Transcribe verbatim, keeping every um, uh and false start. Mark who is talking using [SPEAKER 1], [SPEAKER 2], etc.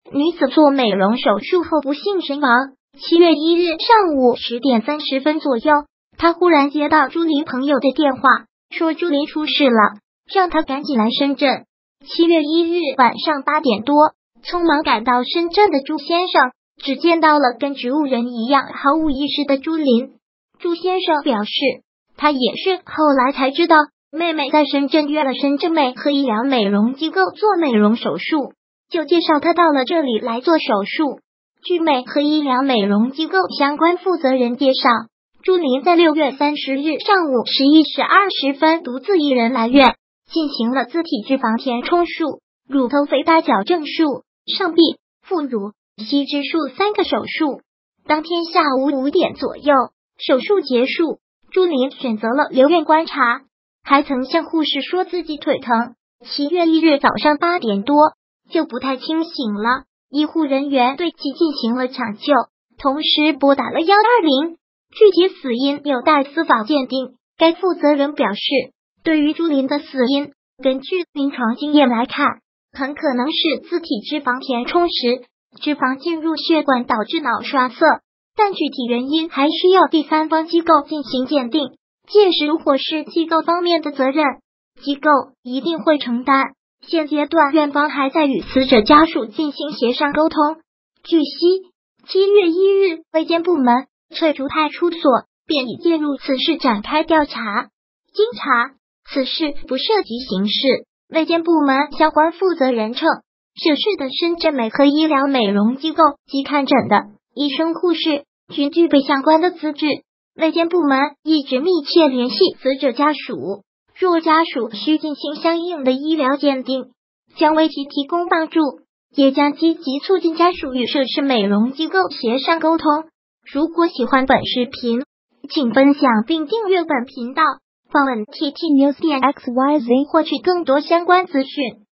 [SPEAKER 1] 女子做美容手术后不幸身亡。七月一日上午十点三十分左右，他忽然接到朱琳朋友的电话，说朱琳出事了，让他赶紧来深圳。七月一日晚上八点多，匆忙赶到深圳的朱先生，只见到了跟植物人一样毫无意识的朱琳。朱先生表示，他也是后来才知道，妹妹在深圳约了深圳美和医疗美容机构做美容手术，就介绍他到了这里来做手术。据美和医疗美容机构相关负责人介绍，朱琳在六月三十日上午十一时二十分独自一人来院，进行了自体脂肪填充术、乳头肥大矫正术、上臂、副乳、吸脂术三个手术。当天下午五点左右，手术结束，朱琳选择了留院观察，还曾向护士说自己腿疼。七月一日早上八点多就不太清醒了，医护人员对其进行了抢救，同时拨打了一二零。具体死因有待司法鉴定。该负责人表示，对于朱琳的死因，根据临床经验来看，很可能是自体脂肪填充时脂肪进入血管导致脑栓塞，但具体原因还需要第三方机构进行鉴定。届时如果是机构方面的责任，机构一定会承担。现阶段院方还在与死者家属进行协商沟通。据悉，七月一日卫健部门翠竹派出所便已介入此事展开调查。经查，此事不涉及刑事。卫健部门相关负责人称，涉事的深圳美和医疗美容机构及看诊的医生护士均具备相关的资质。卫健部门一直密切联系死者家属，若家属需进行相应的医疗鉴定，将为其提供帮助，也将积极促进家属与涉事美容机构协商沟通。如果喜欢本视频，请分享并订阅本频道，访问 T T News 点 X Y Z 获取更多相关资讯。